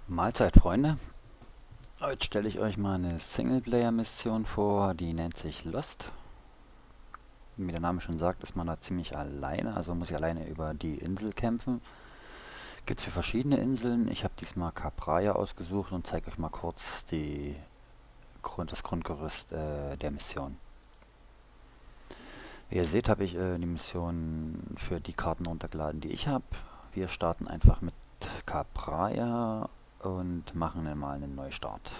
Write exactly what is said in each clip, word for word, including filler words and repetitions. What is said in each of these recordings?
Mahlzeit, Freunde. Heute stelle ich euch mal eine Singleplayer-Mission vor, die nennt sich Lost. Wie der Name schon sagt, ist man da ziemlich alleine, also muss ich alleine über die Insel kämpfen. Gibt es für verschiedene Inseln. Ich habe diesmal Capraia ausgesucht und zeige euch mal kurz die Grund, das Grundgerüst äh, der Mission. Wie ihr seht, habe ich äh, die Mission für die Karten runtergeladen, die ich habe. Wir starten einfach mit Capraia und machen dann mal einen Neustart.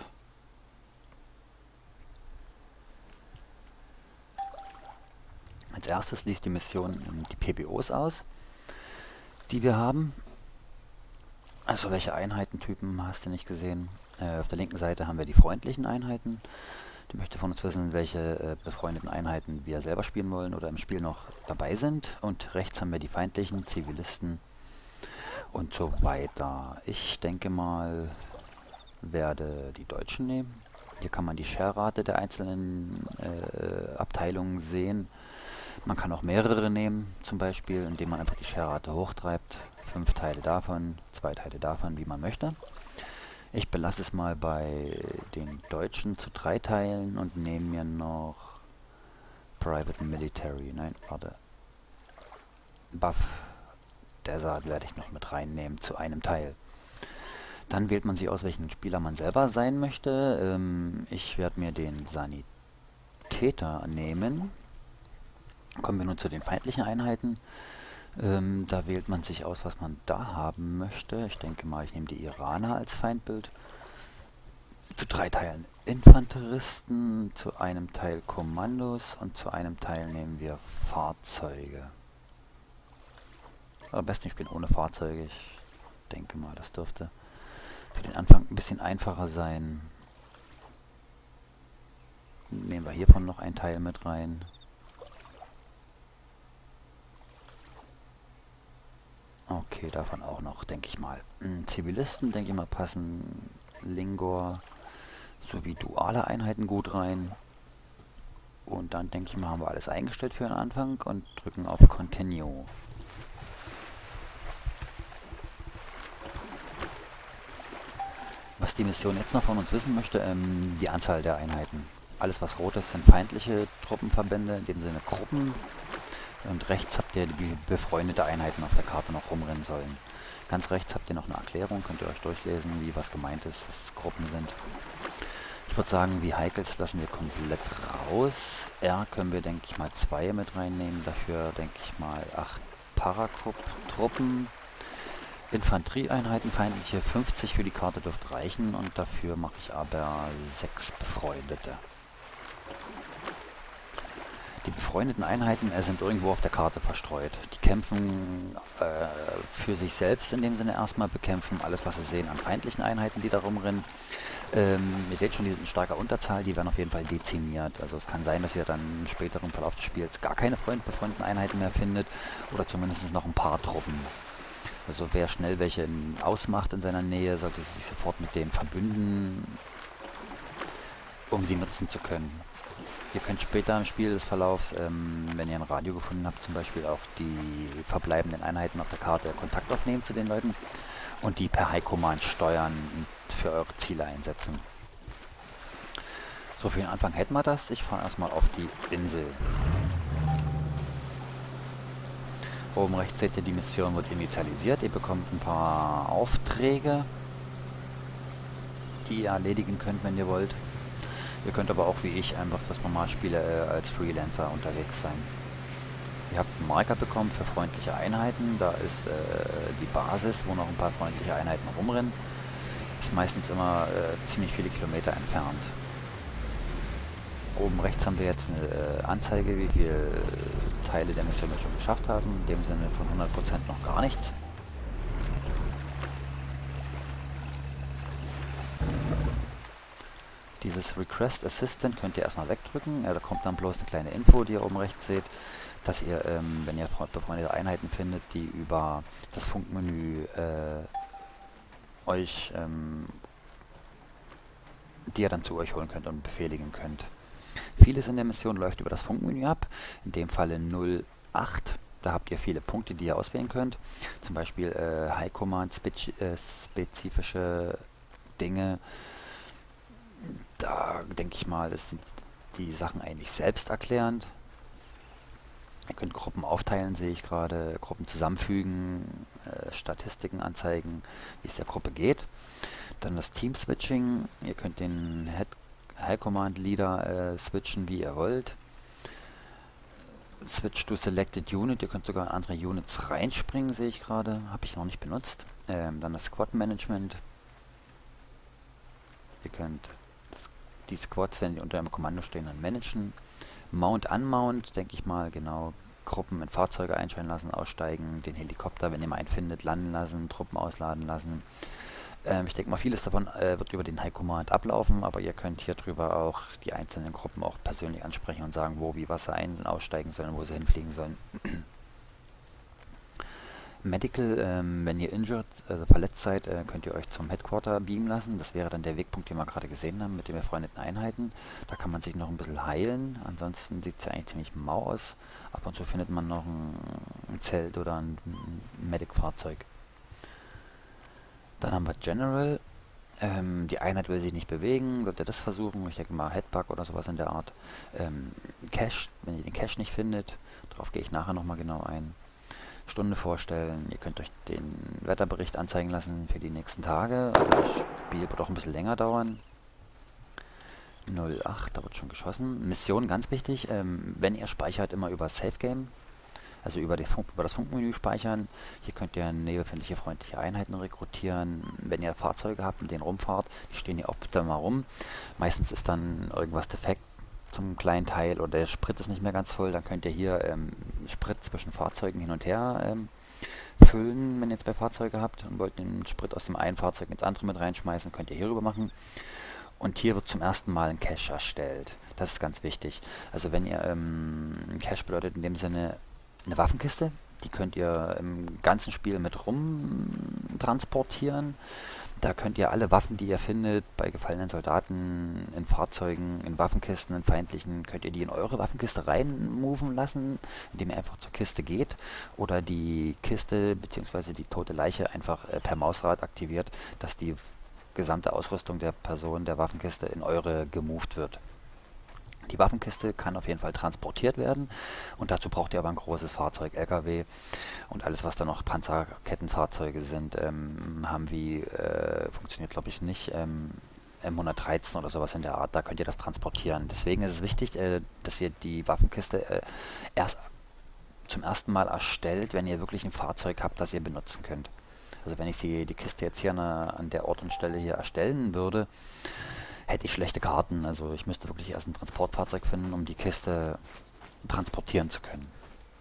Als erstes liest die Mission die P B Os aus, die wir haben. Also welche Einheitentypen hast du nicht gesehen? Äh, auf der linken Seite haben wir die freundlichen Einheiten. Die möchte von uns wissen, welche äh, befreundeten Einheiten wir selber spielen wollen oder im Spiel noch dabei sind. Und rechts haben wir die feindlichen Zivilisten und so weiter. Ich denke mal, werde die Deutschen nehmen. Hier kann man die Share-Rate der einzelnen äh, Abteilungen sehen. Man kann auch mehrere nehmen, zum Beispiel, indem man einfach die Share-Rate hochtreibt. Fünf Teile davon, zwei Teile davon, wie man möchte. Ich belasse es mal bei den Deutschen zu drei Teilen und nehme mir noch Private Military. Nein, warte. Buff Desert werde ich noch mit reinnehmen zu einem Teil. Dann wählt man sich aus, welchen Spieler man selber sein möchte. Ähm, ich werde mir den Sanitäter nehmen. Kommen wir nun zu den feindlichen Einheiten. Ähm, da wählt man sich aus, was man da haben möchte. Ich denke mal, ich nehme die Iraner als Feindbild. Zu drei Teilen Infanteristen, zu einem Teil Kommandos und zu einem Teil nehmen wir Fahrzeuge. Am besten ich spiele ohne Fahrzeuge. Ich denke mal, das dürfte für den Anfang ein bisschen einfacher sein. Nehmen wir hiervon noch ein Teil mit rein. Okay, davon auch noch, denke ich mal. Zivilisten, denke ich mal, passen Lingor sowie duale Einheiten gut rein. Und dann, denke ich mal, haben wir alles eingestellt für den Anfang und drücken auf Continue. Was die Mission jetzt noch von uns wissen möchte, ähm, die Anzahl der Einheiten. Alles, was rot ist, sind feindliche Truppenverbände, in dem Sinne Gruppen. Und rechts habt ihr die befreundete Einheiten auf der Karte noch rumrennen sollen. Ganz rechts habt ihr noch eine Erklärung, könnt ihr euch durchlesen, wie was gemeint ist, dass es Gruppen sind. Ich würde sagen, wie Heikels lassen wir komplett raus. R können wir, denke ich mal, zwei mit reinnehmen. Dafür, denke ich mal, acht Parakrupp-Truppen. Infanterieeinheiten, feindliche fünfzig für die Karte dürfte reichen. Und dafür mache ich aber sechs Befreundete. Die befreundeten Einheiten äh, sind irgendwo auf der Karte verstreut. Die kämpfen äh, für sich selbst in dem Sinne erstmal, bekämpfen alles, was sie sehen an feindlichen Einheiten, die da rumrennen. Ähm, ihr seht schon, die sind in starker Unterzahl, die werden auf jeden Fall dezimiert. Also es kann sein, dass ihr dann im späteren Verlauf des Spiels gar keine Freund befreundeten Einheiten mehr findet oder zumindest noch ein paar Truppen. Also wer schnell welche in, ausmacht in seiner Nähe, sollte sich sofort mit denen verbünden, um sie nutzen zu können. Ihr könnt später im Spiel des Verlaufs, ähm, wenn ihr ein Radio gefunden habt, zum Beispiel auch die verbleibenden Einheiten auf der Karte Kontakt aufnehmen zu den Leuten und die per High Command steuern und für eure Ziele einsetzen. So, für den Anfang hätten wir das. Ich fahre erstmal auf die Insel. Oben rechts seht ihr, die Mission wird initialisiert. Ihr bekommt ein paar Aufträge, die ihr erledigen könnt, wenn ihr wollt. Ihr könnt aber auch wie ich einfach das Normalspieler äh, als Freelancer unterwegs sein. Ihr habt einen Marker bekommen für freundliche Einheiten. Da ist äh, die Basis, wo noch ein paar freundliche Einheiten rumrennen. Ist meistens immer äh, ziemlich viele Kilometer entfernt. Oben rechts haben wir jetzt eine äh, Anzeige, wie viele Teile der Mission wir schon geschafft haben. In dem Sinne von hundert Prozent noch gar nichts. Dieses Request Assistant könnt ihr erstmal wegdrücken. Ja, da kommt dann bloß eine kleine Info, die ihr oben rechts seht, dass ihr, ähm, wenn ihr befreundete Einheiten findet, die über das Funkmenü äh, euch, ähm, die ihr dann zu euch holen könnt und befehligen könnt. Vieles in der Mission läuft über das Funkmenü ab, in dem Falle null acht. Da habt ihr viele Punkte, die ihr auswählen könnt. Zum Beispiel äh, High Command, spezi äh, spezifische Dinge. Da denke ich mal, ist die Sachen eigentlich selbsterklärend. Ihr könnt Gruppen aufteilen, sehe ich gerade, Gruppen zusammenfügen, äh, Statistiken anzeigen, wie es der Gruppe geht. Dann das Team-Switching. Ihr könnt den Head Hell-Command-Leader äh, switchen, wie ihr wollt. Switch to Selected Unit. Ihr könnt sogar in andere Units reinspringen, sehe ich gerade. Habe ich noch nicht benutzt. Ähm, dann das Squad-Management. Ihr könnt die Squads, wenn die unter einem Kommando stehen, dann managen. Mount, Unmount, denke ich mal, genau. Gruppen in Fahrzeuge einsteigen lassen, aussteigen, den Helikopter, wenn ihr mal einen findet, landen lassen, Truppen ausladen lassen. Ähm, ich denke mal, vieles davon äh, wird über den High Command ablaufen, aber ihr könnt hier drüber auch die einzelnen Gruppen auch persönlich ansprechen und sagen, wo, wie, was sie ein- und aussteigen sollen, wo sie hinfliegen sollen. Medical, ähm, wenn ihr injured, also verletzt seid, äh, könnt ihr euch zum Headquarter beamen lassen. Das wäre dann der Wegpunkt, den wir gerade gesehen haben mit den befreundeten Einheiten. Da kann man sich noch ein bisschen heilen. Ansonsten sieht es ja eigentlich ziemlich mau aus. Ab und zu findet man noch ein, ein Zelt oder ein, ein Medic-Fahrzeug. Dann haben wir General. Ähm, die Einheit will sich nicht bewegen. Sollt ihr das versuchen? Ich denke mal Headbug oder sowas in der Art. Ähm, Cache, wenn ihr den Cache nicht findet. Darauf gehe ich nachher nochmal genau ein. Stunde vorstellen. Ihr könnt euch den Wetterbericht anzeigen lassen für die nächsten Tage. Also das Spiel wird auch ein bisschen länger dauern. null acht, da wird schon geschossen. Mission, ganz wichtig, ähm, wenn ihr speichert, immer über Safe Game, also über, die Funk, über das Funkmenü speichern. Hier könnt ihr näherbefindliche freundliche Einheiten rekrutieren. Wenn ihr Fahrzeuge habt, mit denen rumfahrt, die stehen hier oft mal rum. Meistens ist dann irgendwas defekt zum kleinen Teil oder der Sprit ist nicht mehr ganz voll, dann könnt ihr hier ähm, Sprit zwischen Fahrzeugen hin und her ähm, füllen, wenn ihr zwei Fahrzeuge habt und wollt den Sprit aus dem einen Fahrzeug ins andere mit reinschmeißen, könnt ihr hier rüber machen. Und hier wird zum ersten Mal ein Cache erstellt. Das ist ganz wichtig. Also wenn ihr, ähm, ein Cache bedeutet in dem Sinne eine Waffenkiste, die könnt ihr im ganzen Spiel mit rum transportieren. Da könnt ihr alle Waffen, die ihr findet, bei gefallenen Soldaten, in Fahrzeugen, in Waffenkisten, in feindlichen, könnt ihr die in eure Waffenkiste reinmoven lassen, indem ihr einfach zur Kiste geht oder die Kiste bzw. die tote Leiche einfach äh, per Mausrad aktiviert, dass die gesamte Ausrüstung der Person der Waffenkiste in eure gemoved wird. Die Waffenkiste kann auf jeden Fall transportiert werden und dazu braucht ihr aber ein großes Fahrzeug, L K W und alles, was da noch Panzerkettenfahrzeuge sind, ähm, haben wie, äh, funktioniert glaube ich nicht, ähm, M hundertdreizehn oder sowas in der Art, da könnt ihr das transportieren. Deswegen ist es wichtig, äh, dass ihr die Waffenkiste äh, erst zum ersten Mal erstellt, wenn ihr wirklich ein Fahrzeug habt, das ihr benutzen könnt. Also wenn ich die, die Kiste jetzt hier an, an der Ort und Stelle hier erstellen würde, hätte ich schlechte Karten. Also ich müsste wirklich erst ein Transportfahrzeug finden, um die Kiste transportieren zu können.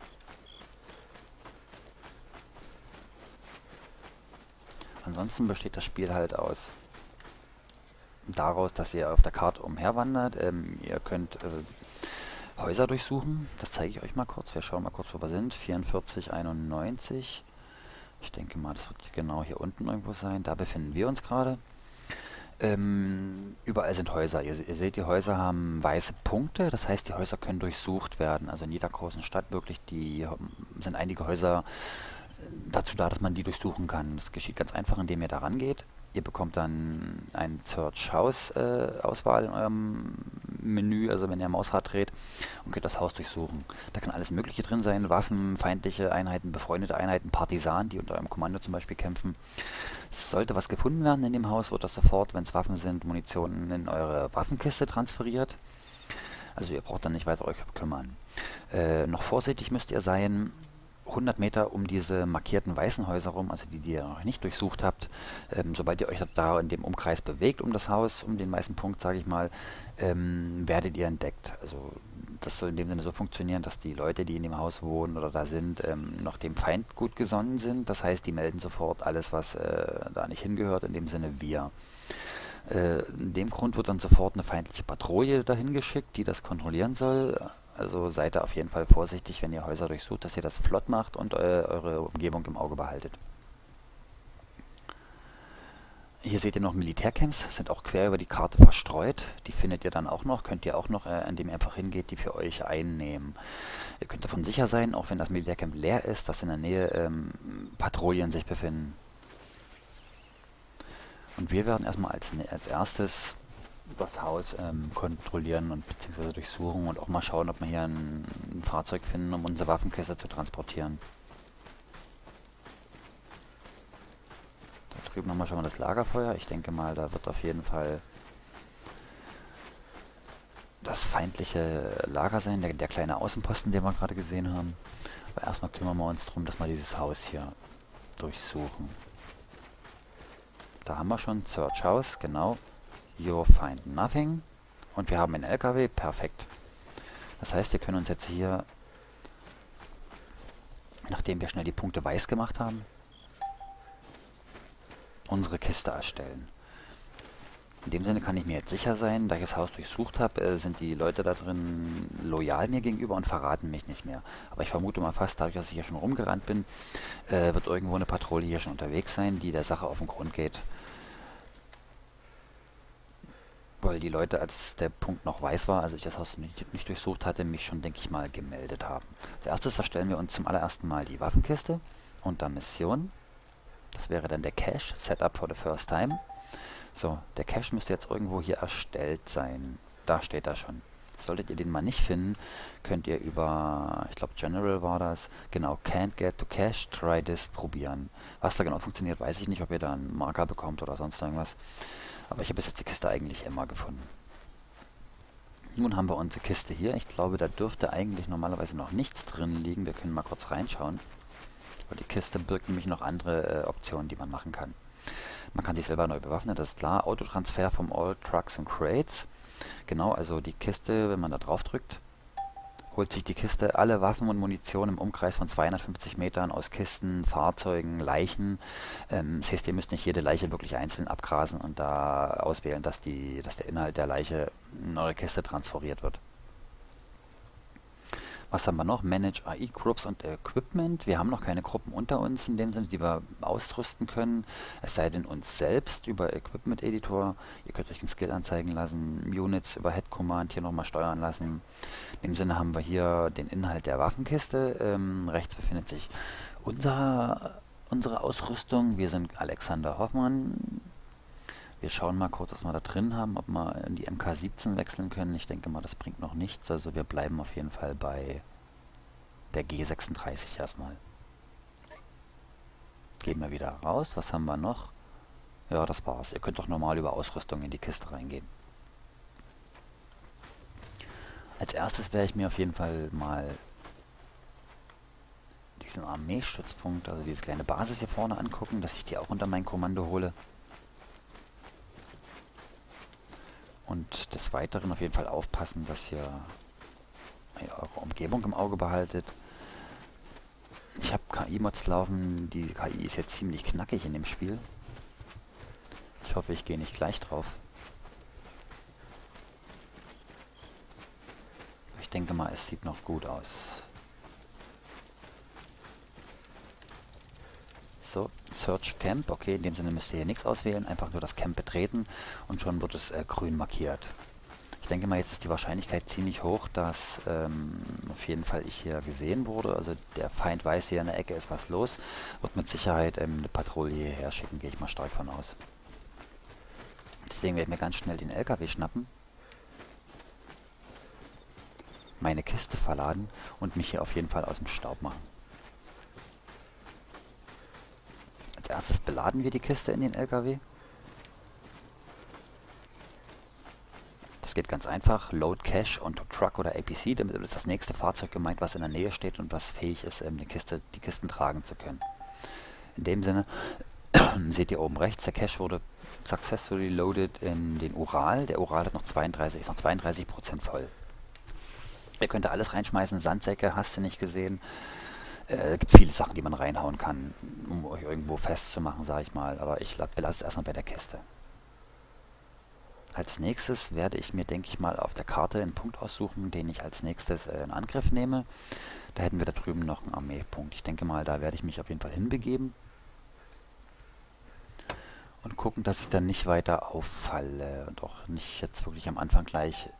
Ansonsten besteht das Spiel halt aus daraus, dass ihr auf der Karte umherwandert. Ähm, ihr könnt äh, Häuser durchsuchen. Das zeige ich euch mal kurz. Wir schauen mal kurz, wo wir sind. vierundvierzig einundneunzig. Ich denke mal, das wird genau hier unten irgendwo sein. Da befinden wir uns gerade. Ähm, überall sind Häuser. Ihr, ihr seht, die Häuser haben weiße Punkte. Das heißt, die Häuser können durchsucht werden. Also in jeder großen Stadt wirklich, die sind einige Häuser dazu da, dass man die durchsuchen kann. Das geschieht ganz einfach, indem ihr da rangeht. Ihr bekommt dann eine Search House äh, Auswahl in eurem Menü, also wenn ihr Mausrad dreht und könnt das Haus durchsuchen. Da kann alles Mögliche drin sein, Waffen, feindliche Einheiten, befreundete Einheiten, Partisanen, die unter eurem Kommando zum Beispiel kämpfen. Sollte was gefunden werden in dem Haus, wird das sofort, wenn es Waffen sind, Munition in eure Waffenkiste transferiert. Also ihr braucht dann nicht weiter euch kümmern. Äh, noch vorsichtig müsst ihr sein, hundert Meter um diese markierten weißen Häuser rum, also die, die ihr noch nicht durchsucht habt. Ähm, sobald ihr euch da in dem Umkreis bewegt um das Haus, um den weißen Punkt, sage ich mal, ähm, werdet ihr entdeckt. Also das soll in dem Sinne so funktionieren, dass die Leute, die in dem Haus wohnen oder da sind, ähm, noch dem Feind gut gesonnen sind. Das heißt, die melden sofort alles, was äh, da nicht hingehört, in dem Sinne wir. Äh, in dem Grund wird dann sofort eine feindliche Patrouille dahin geschickt, die das kontrollieren soll. Also seid da auf jeden Fall vorsichtig, wenn ihr Häuser durchsucht, dass ihr das flott macht und äh, eure Umgebung im Auge behaltet. Hier seht ihr noch Militärcamps, sind auch quer über die Karte verstreut. Die findet ihr dann auch noch, könnt ihr auch noch, äh, indem ihr einfach hingeht, die für euch einnehmen. Ihr könnt davon sicher sein, auch wenn das Militärcamp leer ist, dass in der Nähe ähm, Patrouillen sich befinden. Und wir werden erstmal als, ne- als erstes das Haus ähm, kontrollieren und beziehungsweise durchsuchen und auch mal schauen, ob wir hier ein, ein Fahrzeug finden, um unsere Waffenkiste zu transportieren. Da drüben haben wir schon mal das Lagerfeuer. Ich denke mal, da wird auf jeden Fall das feindliche Lager sein, der, der kleine Außenposten, den wir gerade gesehen haben. Aber erstmal kümmern wir uns darum, dass wir dieses Haus hier durchsuchen. Da haben wir schon Search House, genau. You find nothing. Und wir haben einen L K W, perfekt. Das heißt, wir können uns jetzt hier, nachdem wir schnell die Punkte weiß gemacht haben, unsere Kiste erstellen. In dem Sinne kann ich mir jetzt sicher sein, da ich das Haus durchsucht habe, äh, sind die Leute da drin loyal mir gegenüber und verraten mich nicht mehr. Aber ich vermute mal fast, dadurch, dass ich hier schon rumgerannt bin, äh, wird irgendwo eine Patrouille hier schon unterwegs sein, die der Sache auf den Grund geht. Weil die Leute, als der Punkt noch weiß war, also ich das Haus nicht, nicht durchsucht hatte, mich schon, denke ich mal, gemeldet haben. Als erstes erstellen wir uns zum allerersten Mal die Waffenkiste unter Mission. Das wäre dann der Cache, Setup for the first time. So, der Cache müsste jetzt irgendwo hier erstellt sein. Da steht er schon. Solltet ihr den mal nicht finden, könnt ihr über, ich glaube General war das, genau, Can't get to Cache, try this, probieren. Was da genau funktioniert, weiß ich nicht, ob ihr da einen Marker bekommt oder sonst irgendwas. Aber ich habe bis jetzt die Kiste eigentlich immer gefunden. Nun haben wir unsere Kiste hier. Ich glaube, da dürfte eigentlich normalerweise noch nichts drin liegen. Wir können mal kurz reinschauen. Weil die Kiste birgt nämlich noch andere äh, Optionen, die man machen kann. Man kann sich selber neu bewaffnen, das ist klar. Autotransfer vom All Trucks and Crates. Genau, also die Kiste, wenn man da drauf drückt, holt sich die Kiste alle Waffen und Munition im Umkreis von zweihundertfünfzig Metern aus Kisten, Fahrzeugen, Leichen. Ähm, das heißt, ihr müsst nicht jede Leiche wirklich einzeln abgrasen und da auswählen, dass, die, dass der Inhalt der Leiche in eure Kiste transferiert wird. Was haben wir noch? Manage A I, Groups und Equipment. Wir haben noch keine Gruppen unter uns in dem Sinne, die wir ausrüsten können. Es sei denn uns selbst über Equipment Editor. Ihr könnt euch einen Skill anzeigen lassen. Units über Head Command hier nochmal steuern lassen. In dem Sinne haben wir hier den Inhalt der Waffenkiste. Ähm, rechts befindet sich unser, unsere Ausrüstung. Wir sind Alexander Hoffmann. Wir schauen mal kurz, was wir da drin haben, ob wir in die M K siebzehn wechseln können. Ich denke mal, das bringt noch nichts. Also wir bleiben auf jeden Fall bei der G sechsunddreißig erstmal. Gehen wir wieder raus. Was haben wir noch? Ja, das war's. Ihr könnt doch normal über Ausrüstung in die Kiste reingehen. Als erstes werde ich mir auf jeden Fall mal diesen Armeestützpunkt, also diese kleine Basis hier vorne angucken, dass ich die auch unter mein Kommando hole. Und des Weiteren auf jeden Fall aufpassen, dass ihr eure Umgebung im Auge behaltet. Ich habe K I-Mods laufen, die K I ist jetzt ziemlich knackig in dem Spiel. Ich hoffe, ich gehe nicht gleich drauf. Ich denke mal, es sieht noch gut aus. So, Search Camp. Okay, in dem Sinne müsst ihr hier nichts auswählen. Einfach nur das Camp betreten und schon wird es äh, grün markiert. Ich denke mal, jetzt ist die Wahrscheinlichkeit ziemlich hoch, dass ähm, auf jeden Fall ich hier gesehen wurde. Also der Feind weiß, hier in der Ecke ist was los. Wird mit Sicherheit ähm, eine Patrouille hierher schicken, gehe ich mal stark von aus. Deswegen werde ich mir ganz schnell den L K W schnappen, meine Kiste verladen und mich hier auf jeden Fall aus dem Staub machen. Als erstes beladen wir die Kiste in den L K W. Das geht ganz einfach. Load Cache onto Truck oder A P C. Damit ist das nächste Fahrzeug gemeint, was in der Nähe steht und was fähig ist, die, Kiste, die Kisten tragen zu können. In dem Sinne seht ihr oben rechts, der Cache wurde successfully loaded in den Ural. Der Ural hat noch zweiunddreißig, ist noch zweiunddreißig Prozent voll. Ihr könnt da alles reinschmeißen, Sandsäcke, hast du nicht gesehen. Es äh, gibt viele Sachen, die man reinhauen kann, um euch irgendwo festzumachen, sage ich mal. Aber ich belasse es erstmal bei der Kiste. Als nächstes werde ich mir, denke ich mal, auf der Karte einen Punkt aussuchen, den ich als nächstes äh, in Angriff nehme. Da hätten wir da drüben noch einen Armeepunkt. Ich denke mal, da werde ich mich auf jeden Fall hinbegeben. Und gucken, dass ich dann nicht weiter auffalle. Und auch nicht jetzt wirklich am Anfang gleich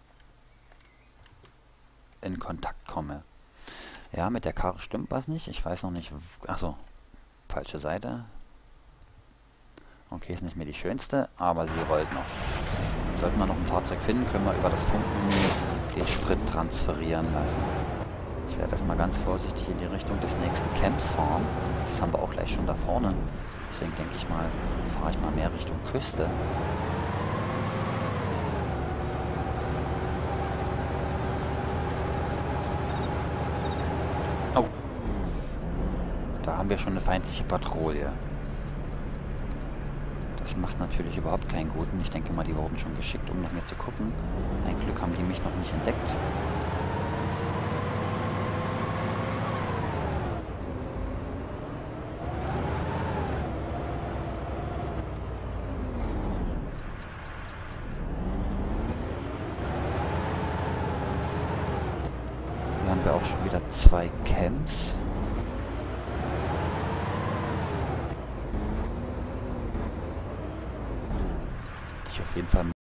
in Kontakt komme. Ja, mit der Karte stimmt was nicht. Ich weiß noch nicht... Achso, falsche Seite. Okay, ist nicht mehr die schönste, aber sie rollt noch. Sollten wir noch ein Fahrzeug finden, können wir über das Funkmenü den Sprit transferieren lassen. Ich werde erstmal ganz vorsichtig in die Richtung des nächsten Camps fahren. Das haben wir auch gleich schon da vorne. Deswegen denke ich mal, fahre ich mal mehr Richtung Küste. Oh. Da haben wir schon eine feindliche Patrouille. Das macht natürlich überhaupt keinen guten. Ich denke mal, die wurden schon geschickt, um nach mir zu gucken. Ein Glück haben die mich noch nicht entdeckt. Hier haben wir auch schon wieder zwei Camps. Die ich auf jeden Fall